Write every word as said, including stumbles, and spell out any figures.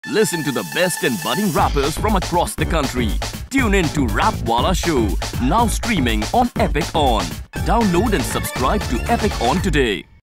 Listen to the best and budding rappers from across the country. Tune in to Rap Wala Show, now streaming on Epic On. Download and subscribe to Epic On today.